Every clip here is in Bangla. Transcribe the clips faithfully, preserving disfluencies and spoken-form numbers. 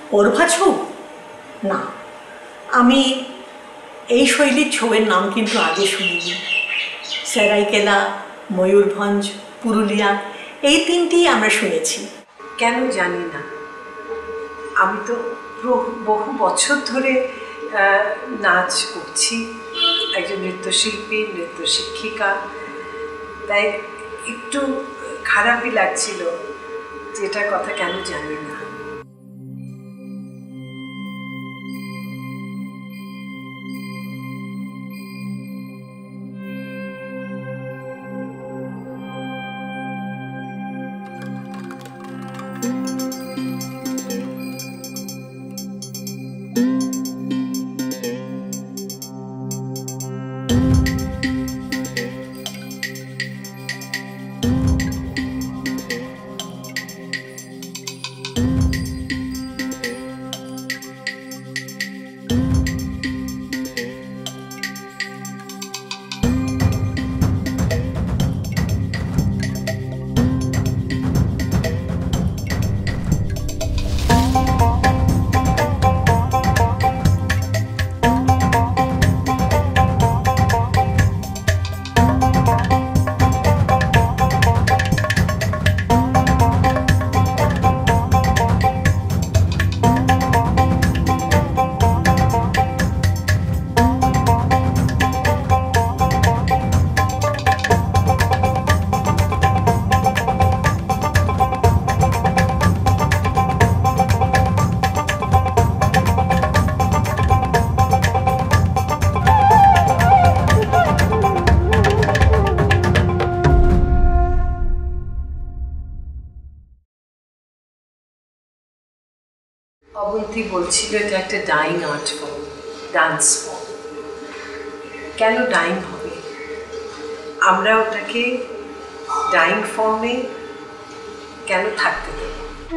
পরভা ছৌ? না, আমি এই শৈলীর ছৌয়ের নাম কিন্তু আগে শুনিনি। সেরাইকেলা, ময়ূরভঞ্জ, পুরুলিয়া এই তিনটি আমরা শুনেছি। কেন জানি না, আমি তো বহু বছর ধরে নাচ করছি, একজন নৃত্যশিল্পী, নৃত্য শিক্ষিকা, তাই একটু খারাপই লাগছিল, যেটার কথা কেন জানি না। অবন্তী বলছিল এটা একটা dying art form, dance form. কেন ডাইং হবে? আমরা ওটাকে ডাইং ফর্মে কেন থাকতে দেব?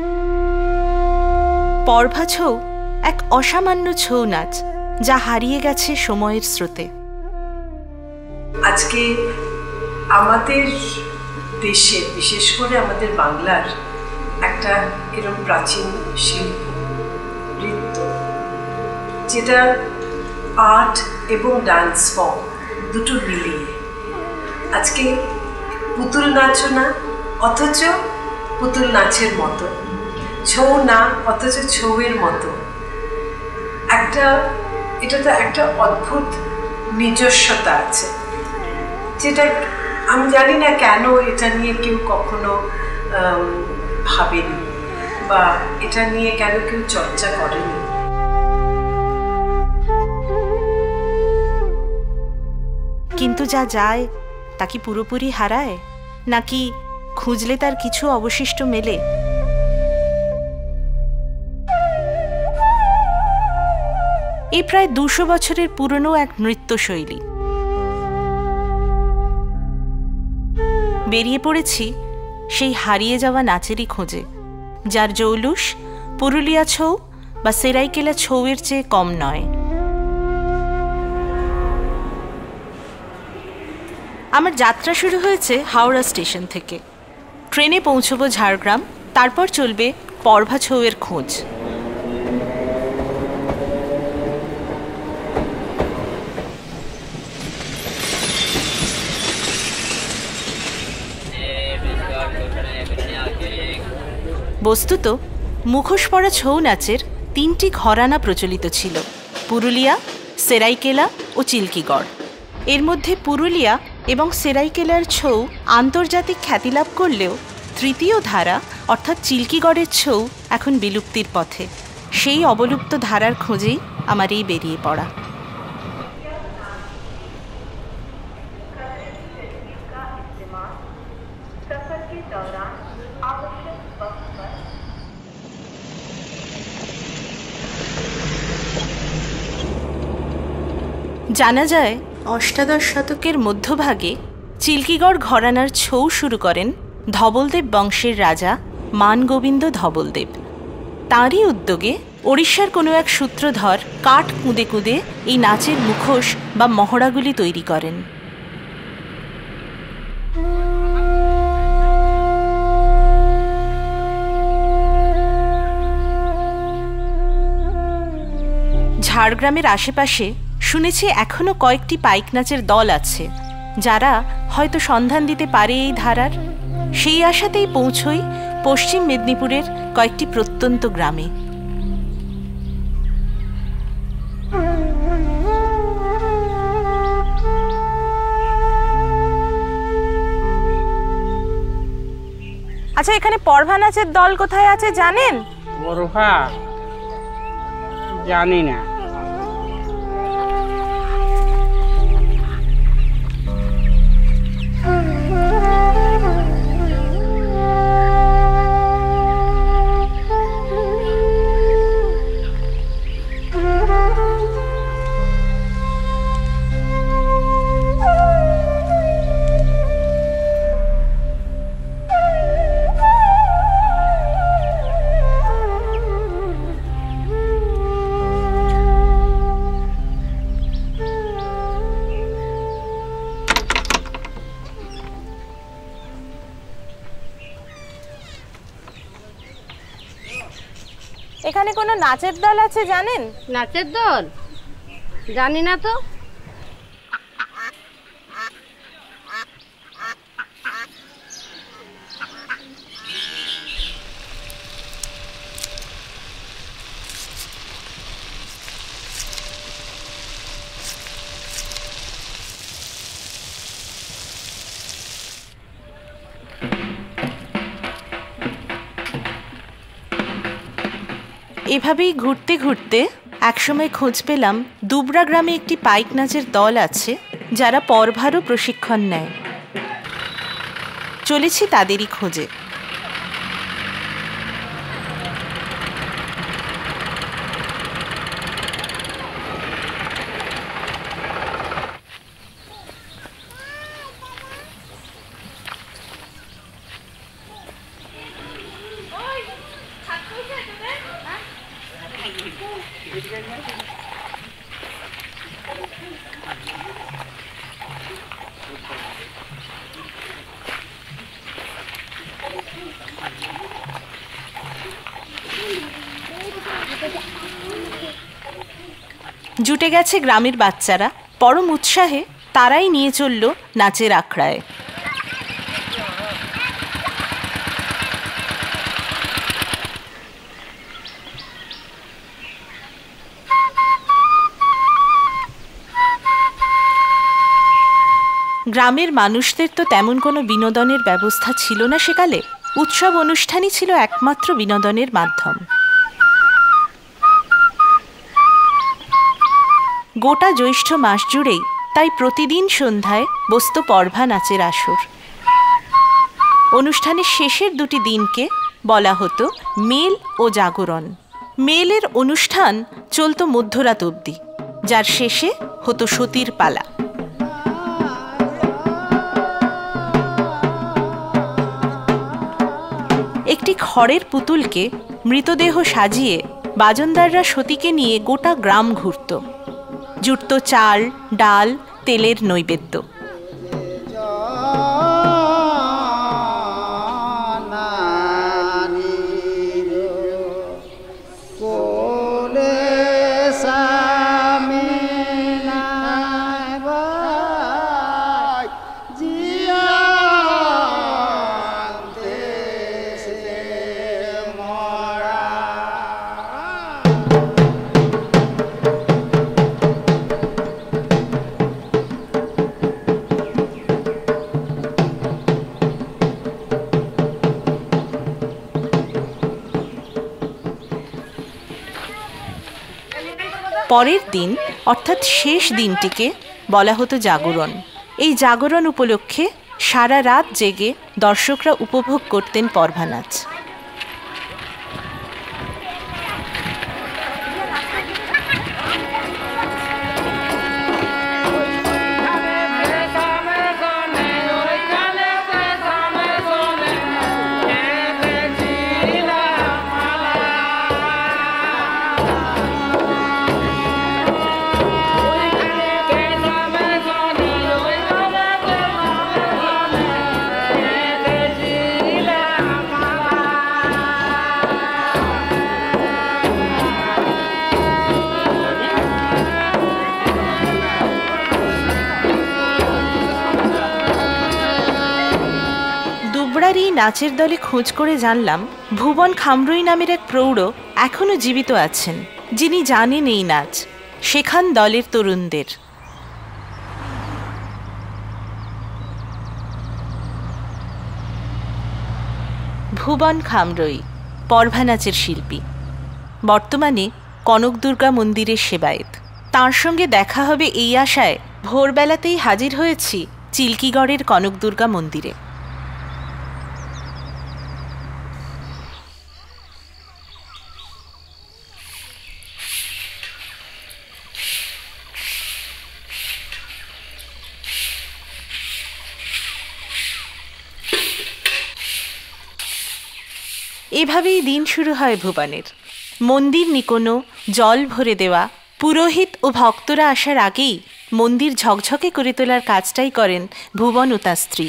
পরভা ছৌ এক অসামান্য ছৌ নাচ, যা হারিয়ে গেছে সময়ের স্রোতে। আজকে আমাদের দেশে, বিশেষ করে আমাদের বাংলার একটা এরকম প্রাচীন শিল্প, নৃত্য, যেটা আর্ট এবং ডান্স ফর্ম দুটো মিলিয়ে আজকে পুতুল নাচও না, অথচ পুতুল নাচের মতো, ছৌ না অথচ ছৌয়ের মতো একটা, এটা তো একটা অদ্ভুত নিজস্বতা আছে, যেটা আমি জানি না কেন এটা নিয়ে কেউ কখনো ভাবেনি বা এটা নিয়ে কেন কেউ চর্চা করেনি। কিন্তু যা যায় তা কি পুরোপুরি হারায়, নাকি খুঁজলে তার কিছু অবশিষ্ট মেলে? এই প্রায় দুশো বছরের পুরনো এক নৃত্যশৈলী। বেরিয়ে পড়েছি সেই হারিয়ে যাওয়া নাচেরই খোঁজে, যার জৌলুস পুরুলিয়া ছৌ বা সেরাইকেলা ছৌয়ের চেয়ে কম নয়। আমার যাত্রা শুরু হয়েছে হাওড়া স্টেশন থেকে। ট্রেনে পৌঁছবো ঝাড়গ্রাম, তারপর চলবে পরভা ছৌয়ের খোঁজ। বস্তুত মুখোশ পরা ছৌ নাচের তিনটি ঘরানা প্রচলিত ছিল: পুরুলিয়া, সেরাইকেলা ও চিল্কিগড়। এর মধ্যে পুরুলিয়া এবং সেরাইকেলার ছৌ আন্তর্জাতিক খ্যাতি লাভ করলেও তৃতীয় ধারা অর্থাৎ চিল্কিগড়ের ছৌ এখন বিলুপ্তির পথে। সেই অবলুপ্ত ধারার খোঁজেই আমার এই বেরিয়ে পড়া। জানা যায় অষ্টাদশ শতকের মধ্যভাগে চিল্কিগড় ঘরানার ছৌ শুরু করেন ধবলদেব বংশের রাজা মানগোবিন্দ ধবলদেব। তাঁরই উদ্যোগে ওড়িশার কোনো এক সূত্রধর কাঠ কুঁদে কুঁদে এই নাচের মুখোশ বা মহড়াগুলি তৈরি করেন। ঝাড়গ্রামের আশেপাশে শুনেছি এখনো কয়েকটি পাইক নাচের দল আছে, যারা হয়তো সন্ধান দিতে পারে এই ধারার। সেই আশাতেই পৌঁছই পশ্চিম মেদিনীপুরের কয়েকটি প্রত্যন্ত গ্রামে। আচ্ছা, এখানে পরভা নাচের দল কোথায় আছে জানেন? পরভা জানি না। এখানে কোনো নাচের দল আছে জানেন? নাচের দল জানি না তো। এভাবেই ঘুরতে ঘুরতে একসময় খোঁজ পেলাম দুবরা গ্রামে একটি পাইক নাচের দল আছে, যারা পরভারও প্রশিক্ষণ নেয়। চলেছি তাদেরই খোঁজে। জুটে গেছে গ্রামের বাচ্চারা, পরম উৎসাহে তারাই নিয়ে চলল নাচের আখড়ায়। গ্রামের মানুষদের তো তেমন কোনো বিনোদনের ব্যবস্থা ছিল না সেকালে। উৎসব অনুষ্ঠানই ছিল একমাত্র বিনোদনের মাধ্যম। গোটা জ্যৈষ্ঠ মাস জুড়েই তাই প্রতিদিন সন্ধ্যায় বসত পরভা নাচের আসর। অনুষ্ঠানের শেষের দুটি দিনকে বলা হতো মেল ও জাগরণ। মেলের অনুষ্ঠান চলত মধ্যরাত অবধি, যার শেষে হতো সতীর পালা। একটি খড়ের পুতুলকে মৃতদেহ সাজিয়ে বাজনদাররা সতীকে নিয়ে গোটা গ্রাম ঘুরত। জুটত চাল, ডাল, তেলের নৈবেদ্য। পরের দিন অর্থাৎ শেষ দিনটিকে বলা হতো জাগরণ। এই জাগরণ উপলক্ষে সারা রাত জেগে দর্শকরা উপভোগ করতেন পরভা নাচ। এবার এই নাচের দলে খোঁজ করে জানলাম ভুবন খামরুই নামের এক প্রৌঢ় এখনো জীবিত আছেন, যিনি জানেন এই নাচ, শেখান দলের তরুণদের। ভুবন খামরুই পরভা নাচের শিল্পী, বর্তমানে কনক দুর্গা মন্দিরের সেবায়েত। তাঁর সঙ্গে দেখা হবে এই আশায় ভোরবেলাতেই হাজির হয়েছি চিল্কিগড়ের কনক দুর্গা মন্দিরে। এভাবেই দিন শুরু হয় ভুবনের। মন্দির নিকোনো, জল ভরে দেওয়া, পুরোহিত ও ভক্তরা আসার আগেই মন্দির ঝকঝকে করে তোলার কাজটাই করেন ভুবন ও তাঁর স্ত্রী।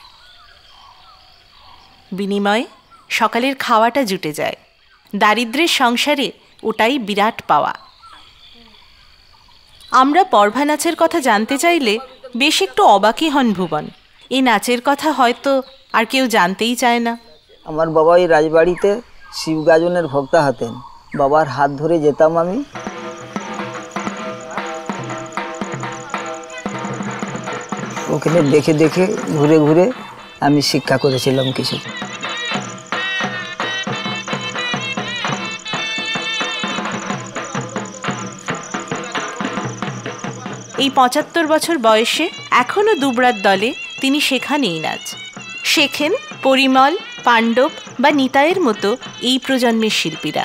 বিনিময়ে সকালের খাওয়াটা জুটে যায়। দারিদ্র্যের সংসারে ওটাই বিরাট পাওয়া। আমরা পরভা নাচের কথা জানতে চাইলে বেশ একটু অবাকই হন ভুবন। এই নাচের কথা হয়তো আর কেউ জানতেই চায় না। আমার বাবা এই রাজবাড়িতে শিবগাজনের ভক্তা হতেন, বাবার হাত ধরে যেতাম আমি। ওখানে দেখে দেখে ঘুরে ঘুরে আমি শিক্ষা করেছিলাম কিছু। এই পঁচাত্তর বছর বয়সে এখনো দুবরার দলে তিনি শেখান এই নাচ। শেখেন পরিমল, পাণ্ডব বা নিতাইয়ের মতো এই প্রজন্মের শিল্পীরা।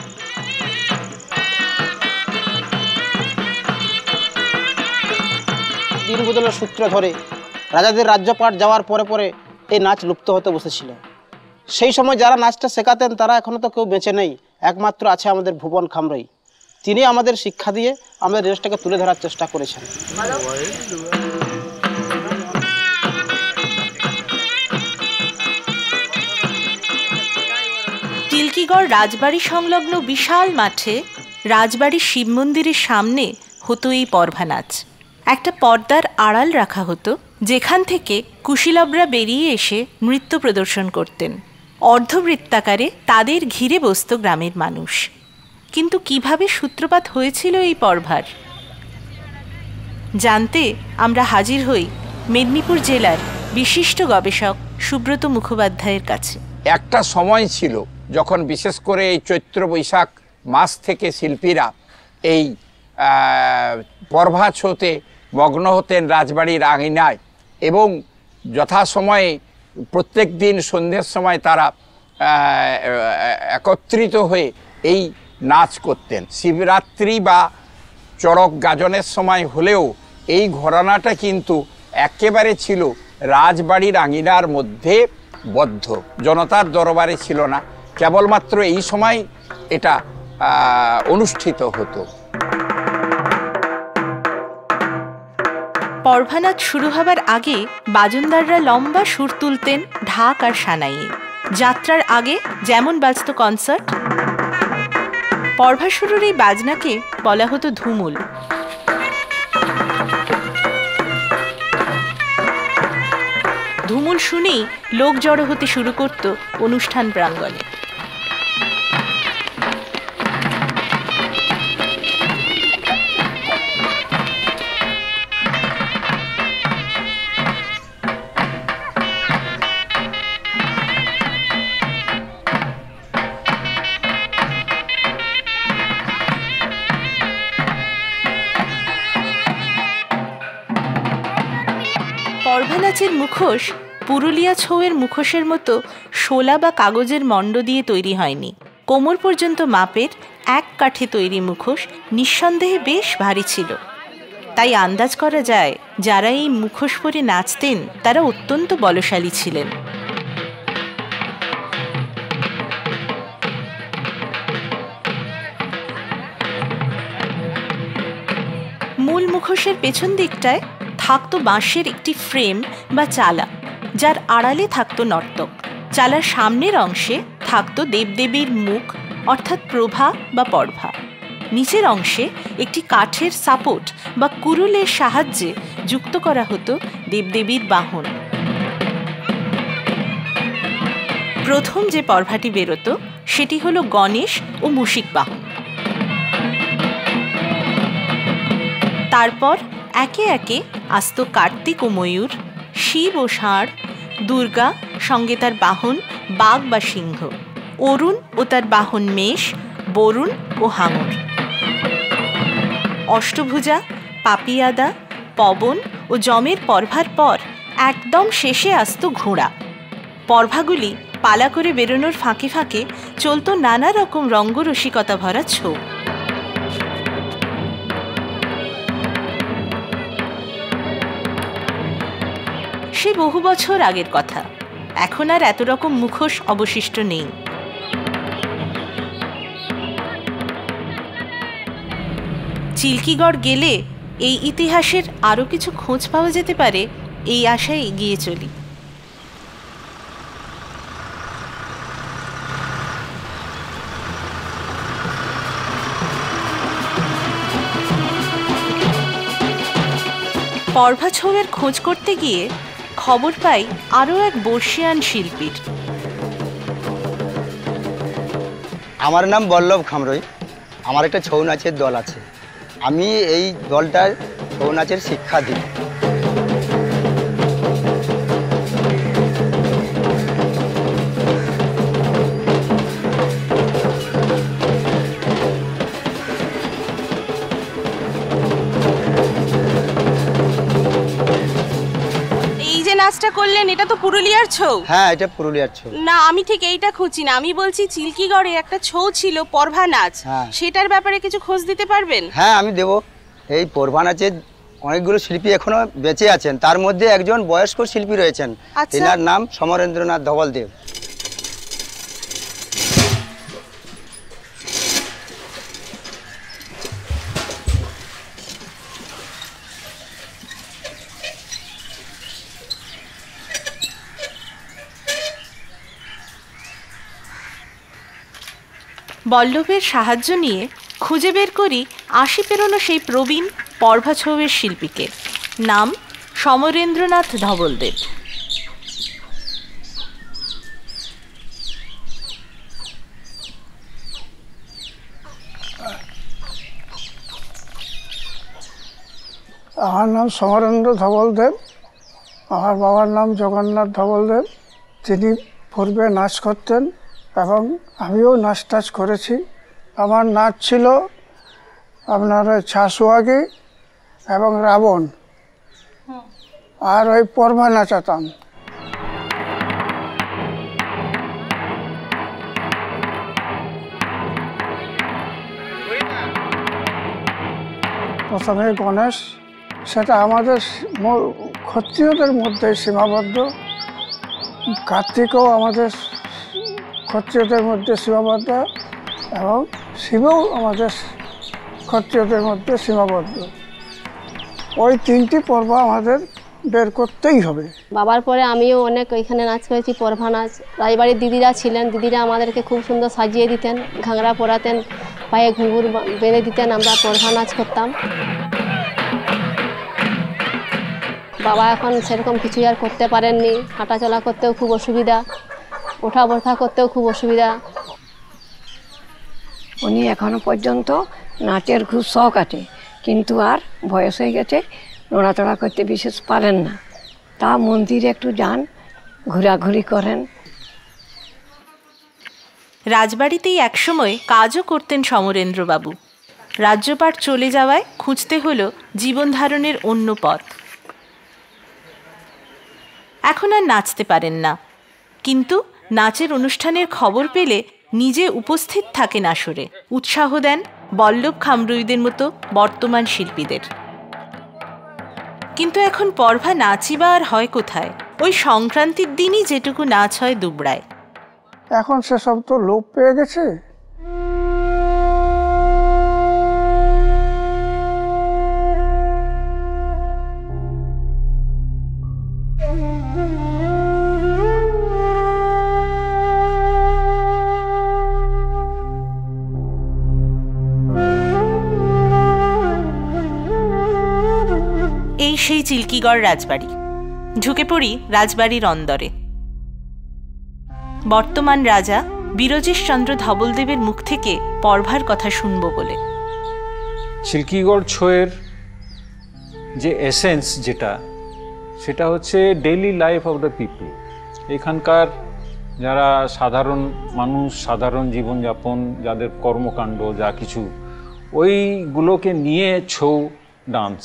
দিন বদলের সূত্র ধরে রাজাদের রাজ্যপাট যাওয়ার পরে পরে এই নাচ লুপ্ত হতে বসেছিল। সেই সময় যারা নাচটা শেখাতেন তারা এখনো তো কেউ বেঁচে নেই, একমাত্র আছে আমাদের ভুবন খামরুই। তিনি আমাদের শিক্ষা দিয়ে আমাদের দেশটাকে তুলে ধরার চেষ্টা করেছেন। চিল্কিগড় রাজবাড়ি সংলগ্ন বিশাল মাঠে রাজবাড়ির শিব মন্দিরের সামনে হতো এই পরভা নাচ। একটা পর্দার আড়াল রাখা হতো, যেখান থেকে কুশীলবরা বেরিয়ে এসে নৃত্য প্রদর্শন করতেন। অর্ধবৃত্তাকারে তাদের ঘিরে বসত গ্রামের মানুষ। কিন্তু কিভাবে সূত্রপাত হয়েছিল এই পরভার জানতে আমরা হাজির হই মেদিনীপুর জেলার বিশিষ্ট গবেষক সুব্রত মুখোপাধ্যায়ের কাছে। একটা সময় ছিল যখন বিশেষ করে এই চৈত্র বৈশাখ মাস থেকে শিল্পীরা এই পরভা ছোতে মগ্ন হতেন রাজবাড়ির আঙিনায়, এবং যথাসময়ে প্রত্যেক দিন সন্ধ্যের সময় তারা একত্রিত হয়ে এই নাচ করতেন। শিবরাত্রি বা চড়ক গাজনের সময় হলেও এই ঘরানাটা কিন্তু একেবারে ছিল রাজবাড়ির আঙিনার মধ্যে বদ্ধ, জনতার দরবারে ছিল না। কেবলমাত্র এই সময় এটা অনুষ্ঠিত হতো। পরভা নাচ শুরু হবার আগে বাজনদাররা লম্বা সুর তুলতেন ঢাক আর সানাইয়ে। যাত্রার আগে যেমন বাজত কনসার্ট, পরভা শুরুর এই বাজনাকে বলা হতো ধুমুল। ধুমুল শুনেই লোক জড়ো হতে শুরু করত অনুষ্ঠান প্রাঙ্গণে। পরভা নাচের মুখোশ পুরুলিয়া ছৌয়ের মুখোশের মতো শোলা বা কাগজের মণ্ড দিয়ে তৈরি হয়নি। কোমর পর্যন্ত মাপের এক কাঠে তৈরি মুখোশ নিঃসন্দেহে বেশ ভারী ছিল। তাই আন্দাজ করা যায় যারা এই মুখোশ পরে নাচতেন তারা অত্যন্ত বলশালী ছিলেন। মূল মুখোশের পেছন দিকটায় থাকতো বাঁশের একটি ফ্রেম বা চালা, যার আড়ালে থাকতো নর্তক। চালার সামনের অংশে থাকতো দেবদেবীর মুখ অর্থাৎ প্রভা বা পরভা। নিচের অংশে একটি কাঠের সাপোর্ট বা কুরুলের সাহায্যে যুক্ত করা হতো দেবদেবীর বাহন। প্রথম যে পর্ভাটি বেরোতো সেটি হলো গণেশ ও মুশিক বাহন। তারপর একে একে আসত কার্তিক ও ময়ূর, শিব ও ষাঁড়, দুর্গা সঙ্গে তার বাহন বাঘ বা সিংহ, অরুণ ও তার বাহন মেষ, বরুণ ও হাঙর, অষ্টভুজা, পাপিয়াদা, পবন ও যমের পর্ভার পর একদম শেষে আসত ঘোড়া। পর্ভাগুলি পালা করে বেরোনোর ফাঁকে ফাঁকে চলত নানা রকম রঙ্গরসিকতা ভরা ছৌ। সে বহু বছর আগের কথা, এখন আর এত রকম মুখোশ অবশিষ্ট নেই। চিল্কিগড় গেলে এই ইতিহাসের আরও কিছু খোঁজ পাওয়া যেতে পারে, এই আশায় এগিয়ে চলি। পর্ভা ছৌয়ের খোঁজ করতে গিয়ে খবর পাই আরও এক বর্ষিয়ান শিল্পীর। আমার নাম বল্লভ খামরই, আমার একটা ছৌ নাচের দল আছে। আমি এই দলটার ছৌ নাচের শিক্ষা দিই। নাচটা করলেন এটা তো পুরুলিয়ার ছৌ। হ্যাঁ, এটা পুরুলিয়ার ছৌ। না, আমি ঠিক এইটা খুঁজি না, আমি বলছি চিল্কিগড়ে একটা ছৌ ছিল পর্ভা নাচ, সেটার ব্যাপারে কিছু খোঁজ দিতে পারবেন? হ্যাঁ, আমি দেব। এই পর্ভা নাচের অনেকগুলো শিল্পী এখনো বেঁচে আছেন, তার মধ্যে একজন বয়স্ক শিল্পী রয়েছেন, তেনার নাম সমরেন্দ্রনাথ ধবলদেব। বল্লভের সাহায্য নিয়ে খুঁজে বের করি আশি পেরোনো সেই প্রবীণ পর্ভা ছৌয়ের শিল্পীকে, নাম সমরেন্দ্রনাথ ধবলদেব। আমার নাম সমরেন্দ্র ধবলদেব, আমার বাবার নাম জগন্নাথ ধবলদেব। তিনি পূর্বে নাচ করতেন এবং আমিও নাচ টাচ করেছি। আমার নাচ ছিল আপনার ওই ছাসুয়াগি এবং রাবণ, আর ওই পর্ভা নাচাতাম। প্রথমে গণেশ, সেটা আমাদের ক্ষত্রিয়দের মধ্যে সীমাবদ্ধ। কার্তিকও আমাদের ক্ষত্রিয়দের মধ্যে সীমাবদ্ধ এবং শিবও আমাদের ক্ষত্রিয়দের মধ্যে সীমাবদ্ধ। ওই তিনটি পর্ব আমাদের বের করতেই হবে। বাবার পরে আমিও অনেক ওইখানে নাচ করেছি, পর্ভা নাচ। রাজবাড়ির দিদিরা ছিলেন, দিদিরা আমাদেরকে খুব সুন্দর সাজিয়ে দিতেন, ঘাংরা পরাতেন, পায়ে ঘুঙুর বেঁধে দিতেন, আমরা পর্ভা নাচ করতাম। বাবা এখন সেরকম কিছুই আর করতে পারেননি, হাঁটাচলা করতেও খুব অসুবিধা, ওঠা বসা করতেও খুব অসুবিধা। উনি এখনো পর্যন্ত নাচের খুব শখ আছে, কিন্তু আর বয়স হয়ে গেছে, নড়াচড়া করতে বিশেষ পারেন না। তা মন্দিরে একটু যান, ঘোরাঘুরি করেন। রাজবাড়িতেই একসময় কাজও করতেন সমরেন্দ্রবাবু। রাজ্যপাট চলে যাওয়ায় খুঁজতে হলো জীবন ধারণের অন্য পথ। এখন আর নাচতে পারেন না, কিন্তু নাচের অনুষ্ঠানের খবর পেলে নিজে উপস্থিত থাকেন আসরে, উৎসাহ দেন বল্লভ খামরুইদের মতো বর্তমান শিল্পীদের। কিন্তু এখন পর্ভা নাচই বা আর হয় কোথায়? ওই সংক্রান্তির দিনই যেটুকু নাচ হয় দুবড়ায়। এখন সেসব তো লোপ পেয়ে গেছে। এই সেই চিল্কিগড় রাজবাড়ি। ঢুকে পড়ি রাজবাড়ির অন্দরে। বর্তমান রাজা বীরজেশ চন্দ্র ধবলদেবের মুখ থেকে পরভার কথা শুনব বলে। চিল্কিগড় ছৌয়ের যে এসেন্স যেটা, সেটা হচ্ছে daily life of the people. এখানকার যারা সাধারণ মানুষ, সাধারণ জীবনযাপন, যাদের কর্মকাণ্ড যা কিছু, ওইগুলোকে নিয়ে ছৌ ডান্স।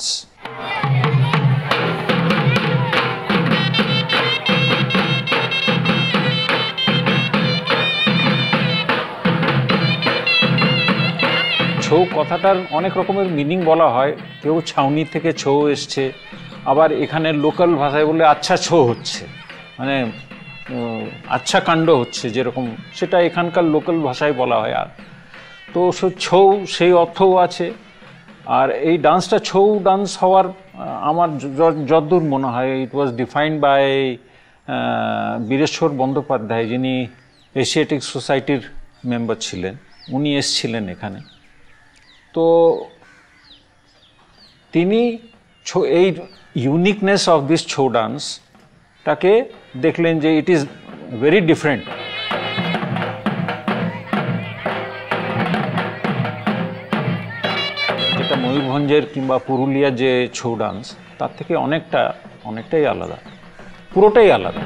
ছৌ কথাটার অনেক রকমের মিনিং বলা হয়। কেউ ছাউনি থেকে ছৌ এসছে, আবার এখানে লোকাল ভাষায় বলে আচ্ছা ছৌ হচ্ছে, মানে আচ্ছা কাণ্ড হচ্ছে যেরকম, সেটা এখানকার লোকাল ভাষায় বলা হয়। আর তো ছৌ সেই অর্থও আছে। আর এই ডান্সটা ছৌ ডান্স হওয়ার আমার যতদূর মনে হয়, it was defined by Bireswar Bandyopadhyay, যিনি এশিয়াটিক সোসাইটির মেম্বার ছিলেন। উনি এসছিলেন এখানে। তো তিনি এই ইউনিকনেস অফ দিস ছৌ ডান্সটাকে দেখলেন যে ইট ইজ ভেরি ডিফারেন্ট। যেটা ময়ূরভঞ্জের কিংবা পুরুলিয়ার যে ছৌ ডান্স, তার থেকে অনেকটা অনেকটাই আলাদা, পুরোটাই আলাদা।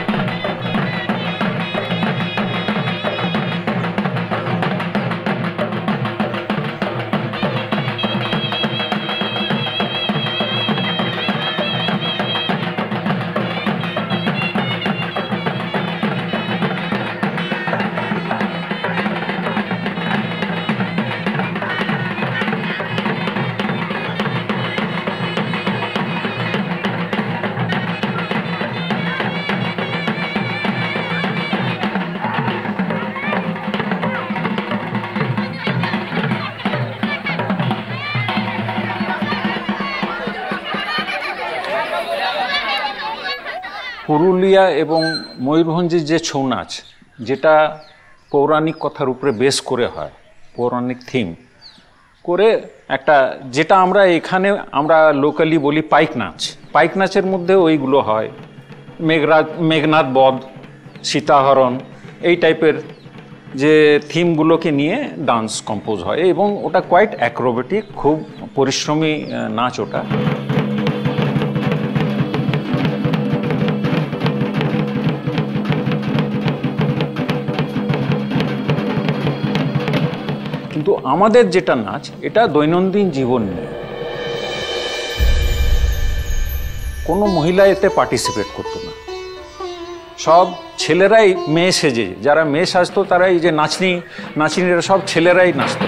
পুরুলিয়া এবং ময়ূরভঞ্জের যে ছৌ নাচ, যেটা পৌরাণিক কথার উপরে বেস করে হয়, পৌরাণিক থিম করে একটা, যেটা আমরা এখানে আমরা লোকালি বলি পাইক নাচ। পাইক নাচের মধ্যে ওইগুলো হয়, মেঘরাজ মেঘনাথ বধ, সীতাহরণ, এই টাইপের যে থিমগুলোকে নিয়ে ডান্স কম্পোজ হয়, এবং ওটা কোয়াইট অ্যাক্রোবেটিক, খুব পরিশ্রমী নাচ ওটা। কিন্তু আমাদের যেটা নাচ, এটা দৈনন্দিন জীবন নিয়ে। কোনো মহিলা এতে পার্টিসিপেট করতো না, সব ছেলেরাই মেয়ে সেজে, যারা মেয়ে সাজতো তারা এই যে নাচনি নাচনিরা সব ছেলেরাই নাচতো।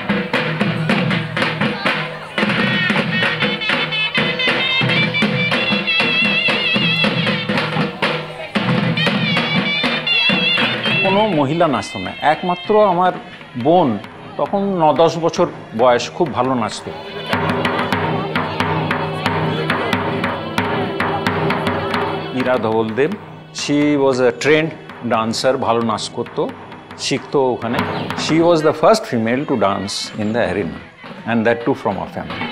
কোনো মহিলা নাচতো না, একমাত্র আমার বোন, তখন ন দশ বছর বয়স, খুব ভালো নাচতো। Ira Dhabaldeb, she was a trained dancer, ভালো নাচ করতো, শিখতো ওখানে। She was the first female to dance in the arena, and that too from our family.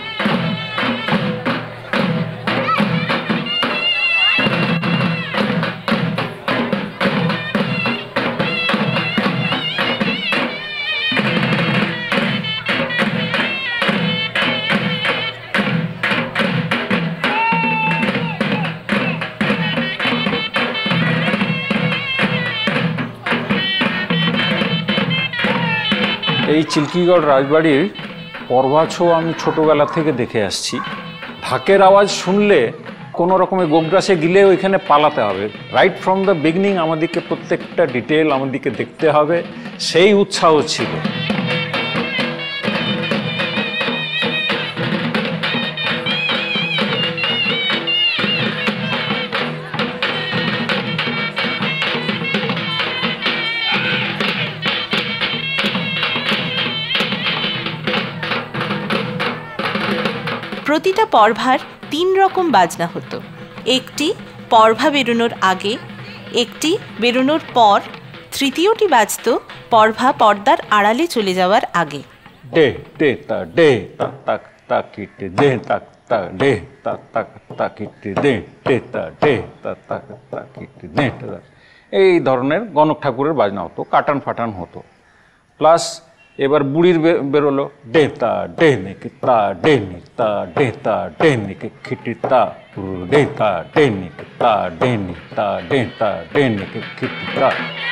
এই চিল্কিগড় রাজবাড়ির পরভা ছৌ আমি ছোটোবেলা থেকে দেখে আসছি। ঢাকের আওয়াজ শুনলে কোনো রকমের গোগ্রাসে গিলে ওইখানে পালাতে হবে, রাইট ফ্রম দ্য বিগিনিং আমাদেরকে প্রত্যেকটা ডিটেল আমাদেরকে দেখতে হবে, সেই উৎসাহ ছিল। প্রতিটা পরভার তিন রকম বাজনা হতো। একটি পরভা বেরোনোর আগে, একটি বেরোনোর পর, তৃতীয়টি বাজত পরভা পর্দার আড়ালে চলে যাওয়ার আগে। ডে ডে তা ডে তা তাক তাকিটে ডে তাক তা ডে তা তাক তাকিটে ডে ডে তা ডে তা তাক তাকিটে ডে। এই ধরনের গণক ঠাকুরের বাজনা হতো, কাটান ফাটান হতো। প্লাস এবার বুড়ির বেরোলো ডেতা ডেনে কিতা ডেনি তা ডেতা ডেনি খিটিতা ডেতা ডেনি কিতা ডেনি তা ডেতা ডেনি খিটিতা।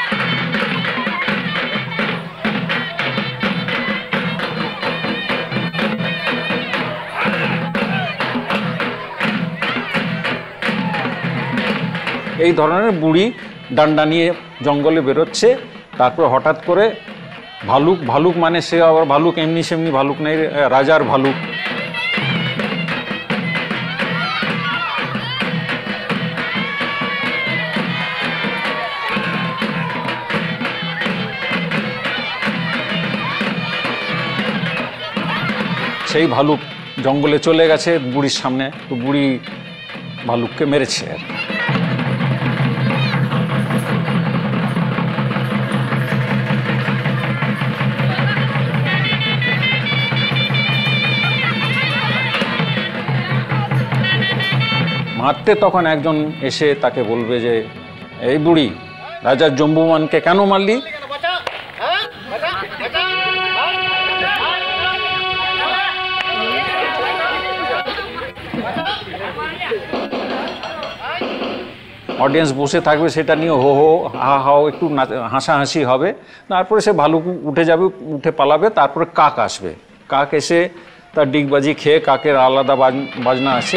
এই ধরনের বুড়ি ডান্ডা নিয়ে জঙ্গলে বেরোচ্ছে। তারপর হঠাৎ করে ভালুক, ভালুক মানে সে আবার ভালুক এমনি সেমনি ভালুক নেই, রাজার ভালুক। সেই ভালুক জঙ্গলে চলে গেছে বুড়ির সামনে, তো বুড়ি ভালুককে মেরেছে আর কি। মারতে তখন একজন এসে তাকে বলবে যে এই বুড়ি, রাজার জম্বুমানকে কেন মারলি? অডিয়েন্স বসে থাকবে, সেটা নিয়ে হো হো হা হাও একটু হাসাহাসি হবে। তারপরে সে ভালুক উঠে যাবে, উঠে পালাবে। তারপরে কাক আসবে, কাক এসে তার ডিগবাজি খেয়ে, কাকের আলাদা বাজনা আছে।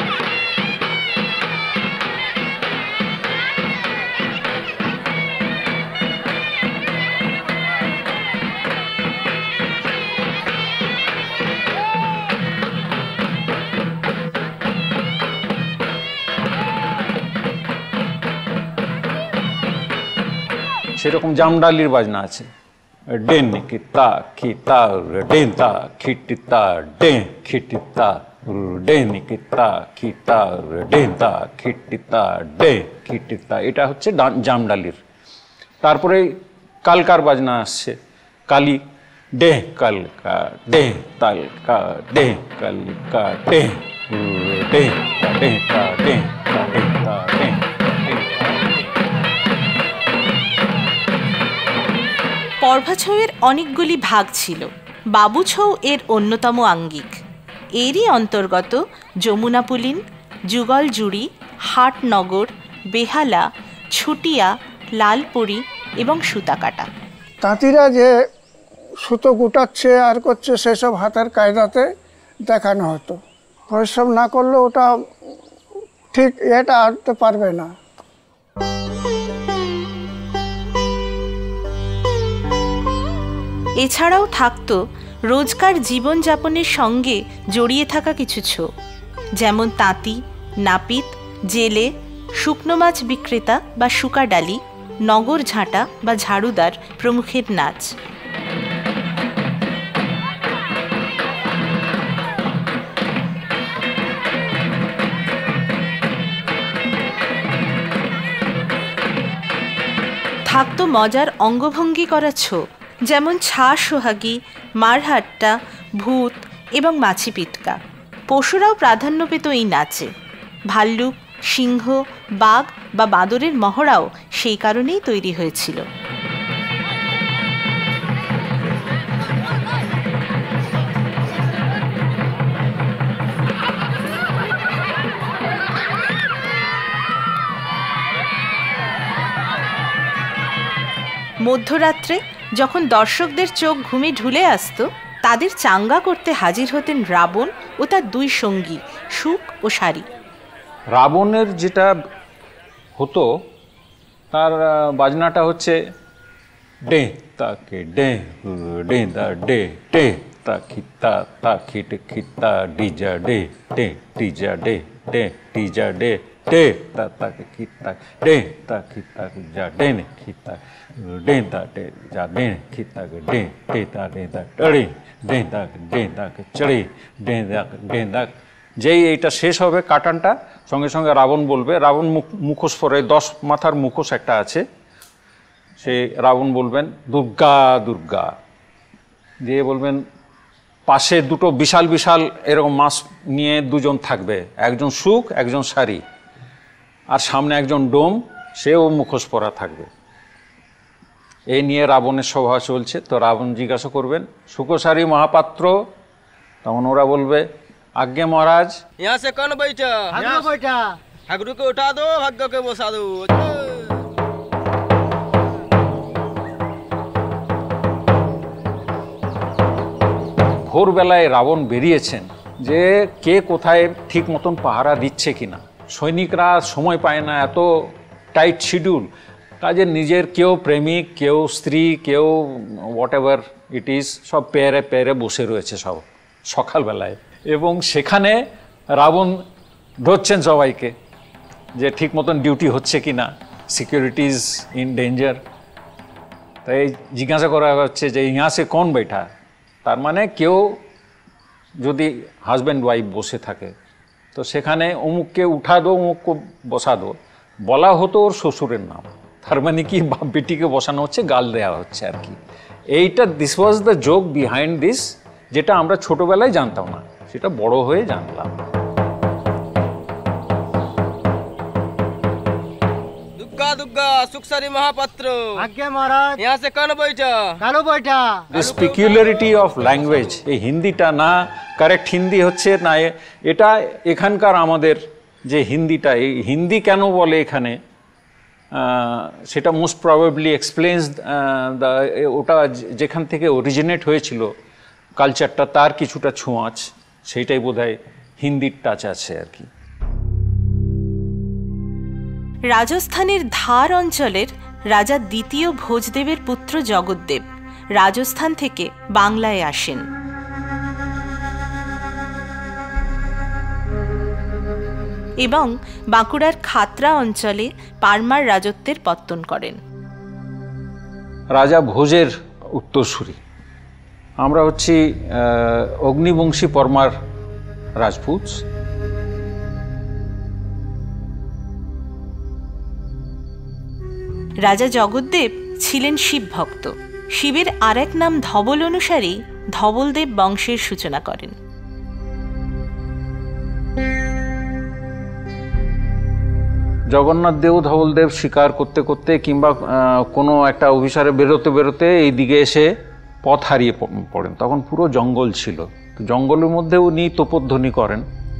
সেরকম জামডালির বাজনা আছে, ডেন কিতা খিতা ডেনতা খিটিতা ডে খিটিতা ডেন কিতা খিতা ডেনতা খিটিতা ডে খিটিতা, এটা হচ্ছে জামডালির। তারপরে কালকার বাজনা আসছে, কালি ডে কালকা ডে তালকা ডে কালকা ডে ডে ডে ডে ডে। পর্ভা ছৌয়ের অনেকগুলি ভাগ ছিল, বাবু ছৌ এর অন্যতম আঙ্গিক। এরই অন্তর্গত যমুনা পুলিন, যুগল জুড়ি, হাটনগর, বেহালা, ছুটিয়া, লালপুরি এবং সুতাকাটা। তাঁতিরা যে সুতো গুটাচ্ছে আর করছে সেসব হাতের কায়দাতে দেখানো হতো। পরিশ্রম না করলে ওটা ঠিক এটা আনতে পারবে না। এছাড়াও থাকত রোজকার জীবনযাপনের সঙ্গে জড়িয়ে থাকা কিছু ছৌ, যেমন তাঁতি, নাপিত, জেলে, শুকনো মাছ বিক্রেতা বা শুকাডালি, নগর ঝাঁটা বা ঝাড়ুদার প্রমুখের নাচ। থাকত মজার অঙ্গভঙ্গি করা ছৌ, যেমন ছা সোহাগী, মারহাট্টা, ভূত এবং মাছি পিটকা। পশুরাও প্রাধান্য পেত এই নাচে। ভাল্লুক, সিংহ, বাঘ বা বাঁদরের মহড়াও সেই কারণেই তৈরি হয়েছিল। মধ্যরাত্রে যখন দর্শকদের চোখ ঘুমে ঢুলে আসত, তাদের চাঙ্গা করতে হাজির হতেন রাবণ ও তার দুই সঙ্গী শুক ও সারি। রাবণের যেটা হতো, তার বাজনাটা হচ্ছে ডে তাকে ডে ডে দা ডে ডে তা খিতা তা খিট খিতা ডিজা ডে ডে ডিজা ডে ডে ডিজা ডে ডে তা তাকে খিতা ডে তা খিতা যা ডে নে খিতা ডে তা ডে যা ডে খিতা ডে ডে তা ডে তা টড়ে ডে তা ডে তা চড়ে ডে দা ডে দা। যেই এইটা শেষ হবে কাটানটা, সঙ্গে সঙ্গে রাবণ বলবে, রাবণ মুখোশ পরে, দশ মাথার মুখোশ একটা আছে, সে রাবণ বলবেন দুর্গা দুর্গা, দিয়ে বলবেন পাশে দুটো বিশাল বিশাল এরকম মাছ নিয়ে দুজন থাকবে, একজন শুক একজন সারি, আর সামনে একজন ডোম, সেও মুখোশ পরা থাকবে। এই নিয়ে রাবণের সভা চলছে। তো রাবণ জিজ্ঞাসা করবেন সুকোসারী মহাপাত্র, তখন ওরা বলবে আজ্ঞে মহারাজ। यहाँ से कौन बैठा? भाग्य बैठा। भाग्य को उठा दो, भाग्य को बसा दो। ভোরবেলায় রাবণ বেরিয়েছেন যে কে কোথায় ঠিক মতন পাহারা দিচ্ছে কিনা। সৈনিকরা সময় পায় না, এত টাইট শিডিউল, কাজে নিজের কেউ প্রেমিক, কেউ স্ত্রী, কেউ হোয়াট এভার ইট ইজ, সব পেয়ারে পেয়ারে বসে রয়েছে সব সকালবেলায়। এবং সেখানে রাবণ ধরছেন সবাইকে যে ঠিক মতন ডিউটি হচ্ছে কি না, সিকিউরিটি ইজ ইন ডেঞ্জার। তাই জিজ্ঞাসা করা হচ্ছে যে ইহা সে কোন বৈঠা, তার মানে কেউ যদি হাজব্যান্ড ওয়াইফ বসে থাকে তো সেখানে অমুককে উঠা দো, অমুককে বসা দো, বলা হতো ওর শ্বশুরের নাম, তার মানে কি বাপ বেটিকে বসানো হচ্ছে, গাল দেওয়া হচ্ছে আর কি। এইটা this was the joke behind this, যেটা আমরা ছোটবেলায় জানতাম না, সেটা বড় হয়ে জানলাম। दुग्गा दुग्गा सुखसारी महापात्र आज्ञा महाराज यहाँ से कौन बैठा? कालो बैठा। দিস পিকুলারিটি অফ ল্যাঙ্গুয়েজ, এই হিন্দিটা না কারেক্ট হিন্দি হচ্ছে না, এটা এখানকার আমাদের যে হিন্দিটা, এই হিন্দি কেন বলে এখানে, সেটা মোস্ট প্রবাবলি এক্সপ্লেন্স দ্য, ওটা যেখান থেকে অরিজিনেট হয়েছিল কালচারটা, তার কিছুটা ছোঁয়াচ, সেইটাই বোধহয় হিন্দির টাচ আছে আর কি। রাজস্থানের ধার অঞ্চলের রাজা দ্বিতীয় ভোজদেবের পুত্র জগদ্দেব রাজস্থান থেকে বাংলায় আসেন। এবং বাঁকুড়ার খাতড়া অঞ্চলে পারমার রাজত্বের পত্তন করেন। রাজা ভোজের উত্তরসূরি, আমরা হচ্ছি অগ্নিবংশী পরমার রাজপুত। রাজা জগদ্দেব ছিলেন শিব ভক্ত। শিবের আর এক নাম ধবল অনুসারেই ধবলদেব বংশের সূচনা করেন। জগন্নাথ দেব ধবলদেব শিকার করতে করতে কিংবা কোনো একটা অভিসারে বেরোতে বেরোতে এই দিকে এসে পথ হারিয়ে পড়েন। তখন পুরো জঙ্গল ছিল, তো জঙ্গলের মধ্যে উনি তপোধ্বনি করেন।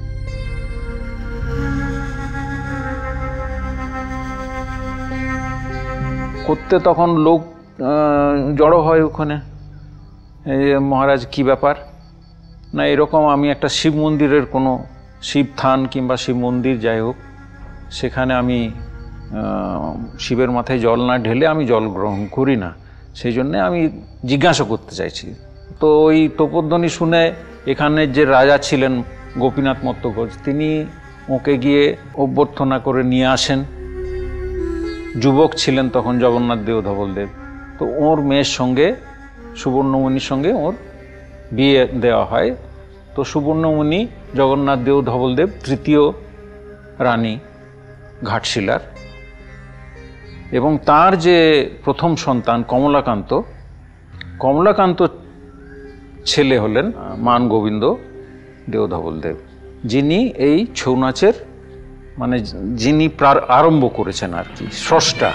করতে তখন লোক জড়ো হয় ওখানে, মহারাজ কি ব্যাপার, না এরকম আমি একটা শিব মন্দিরের কোনো শিব থান কিংবা শিব মন্দির যাই হোক, সেখানে আমি শিবের মাথায় জল না ঢেলে আমি জল গ্রহণ করি না, সেই জন্যে আমি জিজ্ঞাসা করতে চাইছি। তো ওই তপোধ্বনি শুনে এখানের যে রাজা ছিলেন গোপীনাথ মত্তগজ, তিনি ওকে গিয়ে অভ্যর্থনা করে নিয়ে আসেন। যুবক ছিলেন তখন জগন্নাথ দেব ধবলদেব, তো ওর মেয়ের সঙ্গে সুবর্ণমণির সঙ্গে ওর বিয়ে দেওয়া হয়। তো সুবর্ণমণি জগন্নাথ দেব ধবলদেব তৃতীয় রানী ঘাটশিলার, এবং তার যে প্রথম সন্তান কমলাকান্ত, কমলাকান্ত ছেলে হলেন মান গোবিন্দ দেব ধবলদেব, যিনি এই ছৌ নাচের মানে যিনি আরম্ভ করেছেন আর কি, স্রষ্টা।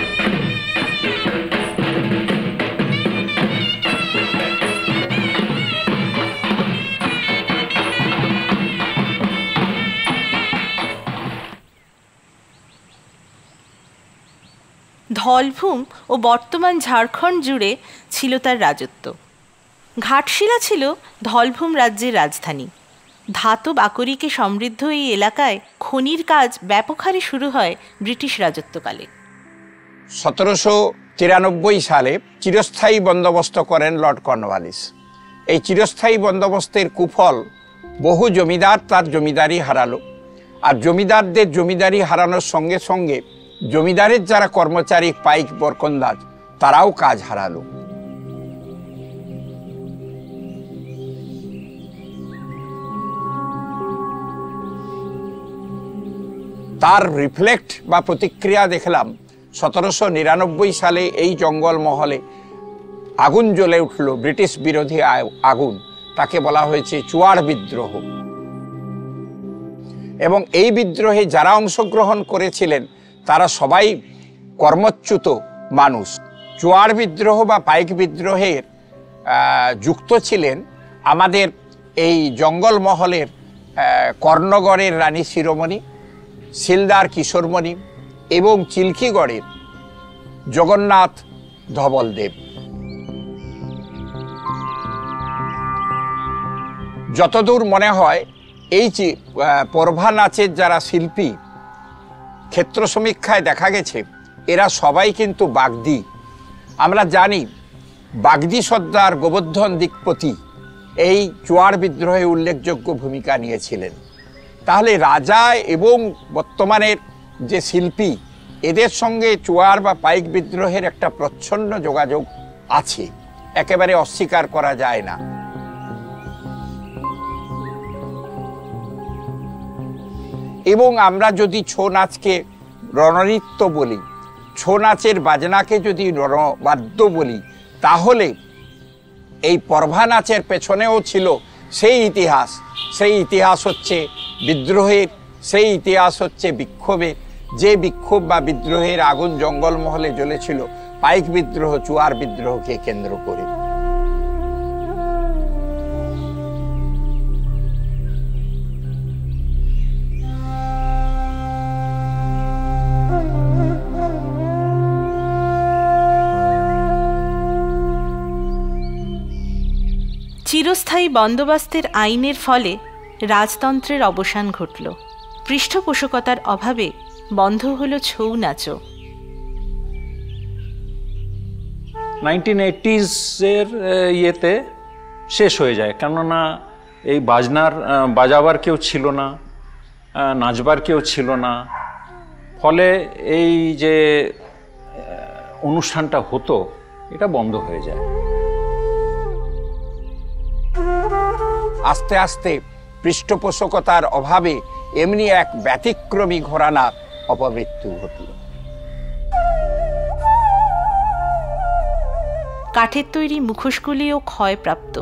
ধলভূম ও বর্তমান ঝাড়খণ্ড জুড়ে ছিল তার রাজত্ব। ঘাটশিলা ছিল ধলভূম রাজ্যের রাজধানী। ধাতব আকরিকে সমৃদ্ধ এই এলাকায় খনির কাজ ব্যাপক হারে শুরু হয় ব্রিটিশ রাজত্বকালে। সতেরোশো তিরানব্বই সালে চিরস্থায়ী বন্দোবস্ত করেন লর্ড কর্নওয়ালিস। এই চিরস্থায়ী বন্দোবস্তের কুফল বহু জমিদার তার জমিদারি হারালো, আর জমিদারদের জমিদারি হারানোর সঙ্গে সঙ্গে জমিদারের যারা কর্মচারী পাইক বরকন্দাজ তারাও কাজ হারালো। তার রিফ্লেক্ট বা প্রতিক্রিয়া দেখলাম সতেরোশো নিরানব্বই সালে এই জঙ্গল মহলে আগুন জ্বলে উঠল, ব্রিটিশ বিরোধী আগুন, তাকে বলা হয়েছে চুয়াড় বিদ্রোহ। এবং এই বিদ্রোহে যারা অংশগ্রহণ করেছিলেন তারা সবাই কর্মচ্যুত মানুষ। চুয়ার বিদ্রোহ বা পাইক বিদ্রোহের যুক্ত ছিলেন আমাদের এই জঙ্গলমহলের কর্ণগড়ের রানী শিরোমণি, শিলদার কিশোরমণি এবং চিল্কিগড়ের জগন্নাথ ধবলদেব। যতদূর মনে হয় এই যে পরভা নাচের যারা শিল্পী, ক্ষেত্র সমীক্ষায় দেখা গেছে এরা সবাই কিন্তু বাগদি। আমরা জানি বাগদি সর্দার গোবর্ধন দিকপতি এই চুয়ার বিদ্রোহে উল্লেখযোগ্য ভূমিকা নিয়েছিলেন। তাহলে রাজা এবং বর্তমানের যে শিল্পী এদের সঙ্গে চুয়ার বা পাইক বিদ্রোহের একটা প্রচ্ছন্ন যোগাযোগ আছে, একেবারে অস্বীকার করা যায় না। এবং আমরা যদি ছৌ নাচকে রণনৃত্য বলি, ছৌ নাচের বাজনাকে যদি রণবাদ্য বলি, তাহলে এই পরভা নাচের পেছনেও ছিল সেই ইতিহাস। সেই ইতিহাস হচ্ছে বিদ্রোহের, সেই ইতিহাস হচ্ছে বিক্ষোভের। যে বিক্ষোভ বা বিদ্রোহের আগুন জঙ্গলমহলে জ্বলেছিল পাইক বিদ্রোহ, চুয়ার বিদ্রোহকে কেন্দ্র করে। চিরস্থায়ী বন্দোবস্তের আইনের ফলে রাজতন্ত্রের অবসান ঘটল। পৃষ্ঠপোষকতার অভাবে বন্ধ হলো ছৌ নাচও। নাইনটিন এইটিজের ইয়েতে শেষ হয়ে যায়, কেননা এই বাজনার বাজাবার কেউ ছিল না, নাচবার কেউ ছিল না। ফলে এই যে অনুষ্ঠানটা হতো এটা বন্ধ হয়ে যায়। আস্তে আস্তে পৃষ্ঠপোষকতার অভাবে এমনি এক ব্যতিক্রমী ঘরানার অপমৃত্যু ঘটল। কাঠের তৈরি মুখোশগুলিও ক্ষয়প্রাপ্ত।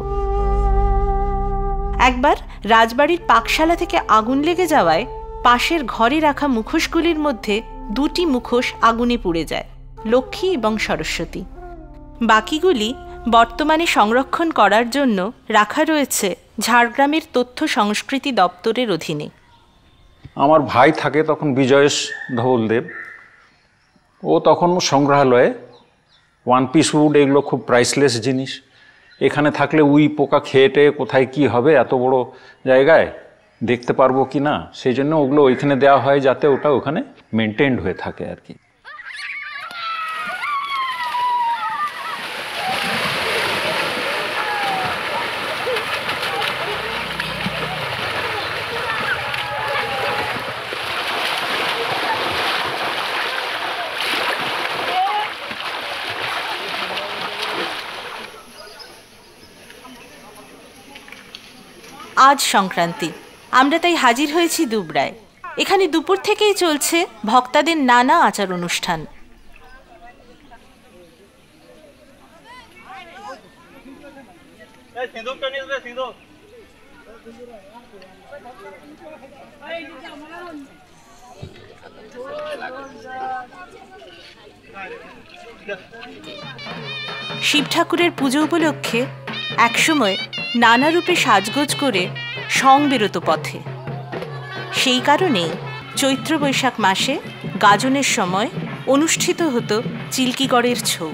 একবার রাজবাড়ির পাকশালা থেকে আগুন লেগে যাওয়ায় পাশের ঘরে রাখা মুখোশগুলির মধ্যে দুটি মুখোশ আগুনে পুড়ে যায়, লক্ষ্মী এবং সরস্বতী। বাকিগুলি বর্তমানে সংরক্ষণ করার জন্য রাখা রয়েছে ঝাড়গ্রামের তথ্য সংস্কৃতি দপ্তরের অধীনে। আমার ভাই থাকে তখন বিজয়েশ ধবলদেব, ও তখন সংগ্রহালয়ে ওয়ান পিস উড এগুলো খুব প্রাইসলেস জিনিস, এখানে থাকলে উই পোকা খেয়েটে কোথায় কি হবে, এত বড় জায়গায় দেখতে পারবো কি না, সেই জন্য ওগুলো ওইখানে দেওয়া হয় যাতে ওটা ওখানে মেনটেন্ড হয়ে থাকে আর কি। আজ সংক্রান্তি, আমরা তাই হাজির হয়েছি দুবরায়। এখানে দুপুর থেকেই চলছে ভক্তাদের নানা আচার অনুষ্ঠান। শিব ঠাকুরের পুজো উপলক্ষে একসময় নানা রূপে সাজগোজ করে সং বেরোত পথে। সেই কারণেই চৈত্র বৈশাখ মাসে গাজনের সময় অনুষ্ঠিত হতো চিল্কিগড়ের ছৌ।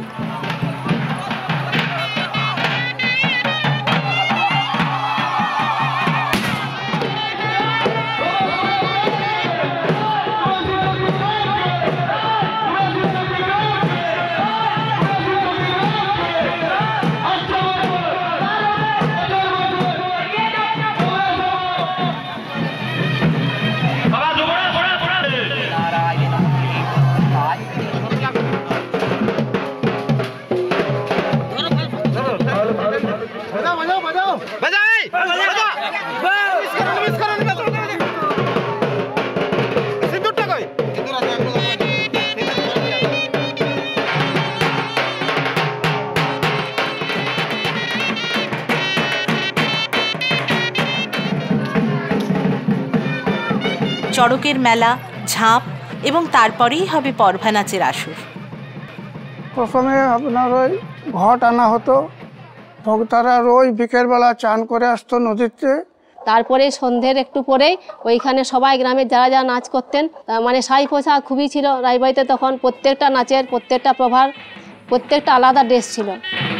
চড়কের মেলা, ঝাঁপ এবং তারপরেই হবে পরভা নাচের আসর। প্রথমে আপনার ওই ঘট আনা হতো, ভক্তরা রোজ বিকেলবেলা চান করে আসতো নদীতে। তারপরে সন্ধ্যের একটু পরেই ওইখানে সবাই গ্রামে যারা যারা নাচ করতেন, মানে সাই পোশাক খুবই ছিল রাজবাড়িতে তখন। প্রত্যেকটা নাচের প্রত্যেকটা প্রভার প্রত্যেকটা আলাদা ড্রেস ছিল।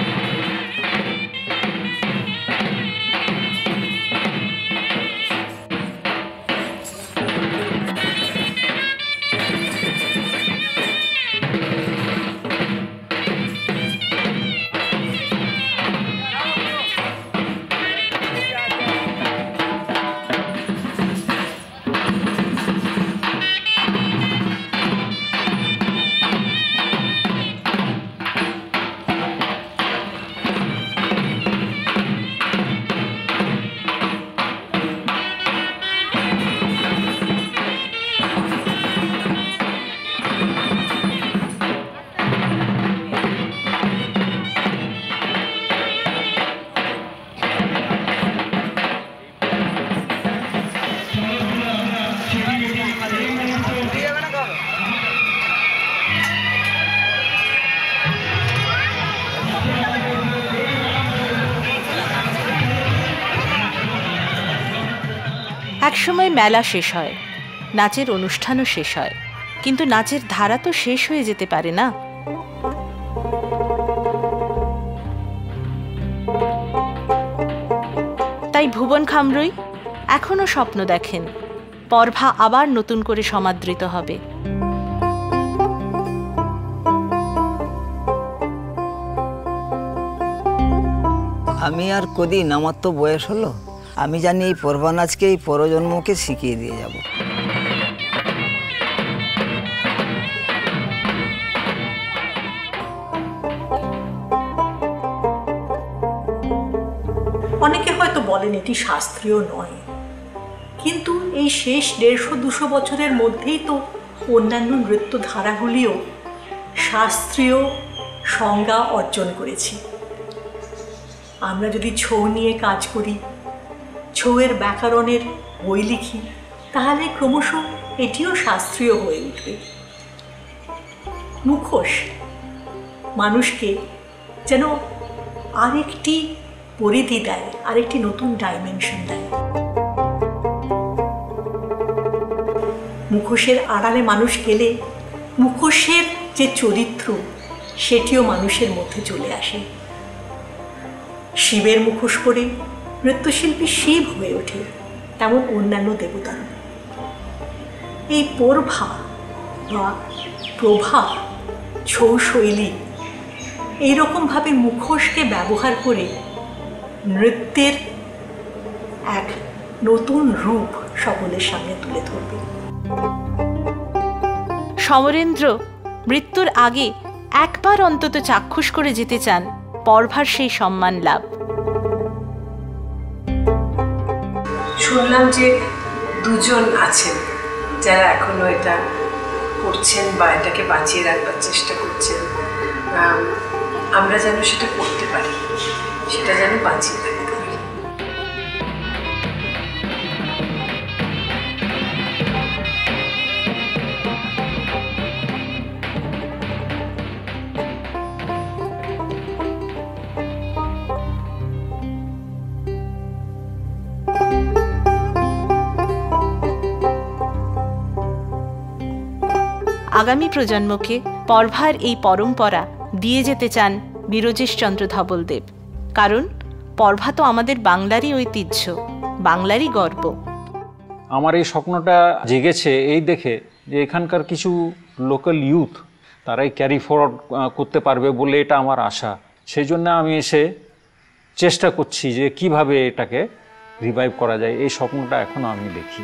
একসময় মেলা শেষ হয়, নাচের অনুষ্ঠানও শেষ হয়, কিন্তু নাচের ধারা তো শেষ হয়ে যেতে পারে না। তাই ভুবন খামরুই এখনো স্বপ্ন দেখেন পরভা আবার নতুন করে সমাদৃত হবে। আমি আর কদিন, আমার তো বয়স হলো, আমি জানি এই পরভা নাচকে এই পরজন্মকে শিখিয়ে দিয়ে যাব। অনেকে হয়তো বলেন এটি শাস্ত্রীয় নয়, কিন্তু এই শেষ দেড়শো দুশো বছরের মধ্যেই তো অন্যান্য নৃত্য ধারাগুলিও শাস্ত্রীয় সংজ্ঞা অর্জন করেছে। আমরা যদি ছৌ নিয়ে কাজ করি, ছৌয়ের ব্যাকরণের বই লিখি, তাহলে ক্রমশ এটিও শাস্ত্রীয় হয়ে উঠবে। মুখোশ মানুষকে যেন আরেকটি পরিধি দেয়, আরেকটি নতুন ডাইমেনশন দেয়। মুখোশের আড়ালে মানুষ গেলে মুখোশের যে চরিত্র সেটিও মানুষের মধ্যে চলে আসে। শিবের মুখোশ পরে নৃত্যশিল্পী শিব হয়ে ওঠে, তেমন অন্যান্য দেবতারও। এই পরভা বা প্রভা ছৌ শৈলী এইরকমভাবে মুখোশকে ব্যবহার করে নৃত্যের এক নতুন রূপ সকলের সামনে তুলে ধরবে। সমরেন্দ্র মৃত্যুর আগে একবার অন্তত চাক্ষুষ করে যেতে চান পরভার সেই সম্মান লাভ। শুনলাম যে দুজন আছেন যারা এখনো এটা করছেন বা এটাকে বাঁচিয়ে রাখবার চেষ্টা করছেন। আমরা যেন সেটা করতে পারি, সেটা যেন বাঁচিয়ে রাখতে পারি। আগামী প্রজন্মকে পরভার এই পরম্পরা দিয়ে যেতে চান বীরজেশচন্দ্র ধবলদেব। কারণ পরভা তো আমাদের বাংলারই ঐতিহ্য, বাংলারই গর্ব। আমার এই স্বপ্নটা জেগেছে এই দেখে যে এখানকার কিছু লোকাল ইউথ তারাই ক্যারি ফরওয়ার্ড করতে পারবে বলে এটা আমার আশা। সেই জন্য আমি এসে চেষ্টা করছি যে কিভাবে এটাকে রিভাইভ করা যায়। এই স্বপ্নটা এখনো আমি দেখি।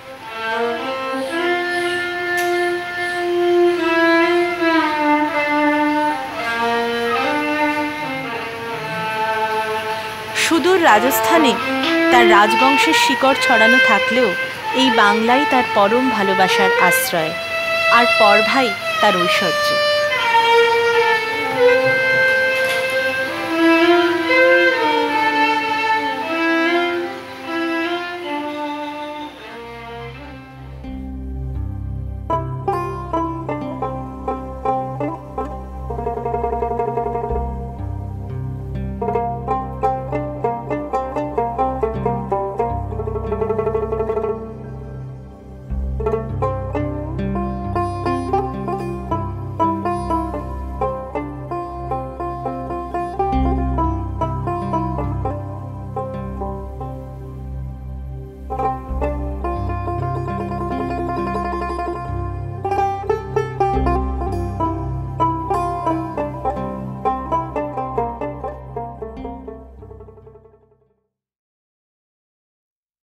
সুদূর রাজস্থানে তার রাজবংশের শিকড় ছড়ানো থাকলেও এই বাংলাই তার পরম ভালোবাসার আশ্রয়, আর পরভাই তার ঐশ্বর্য।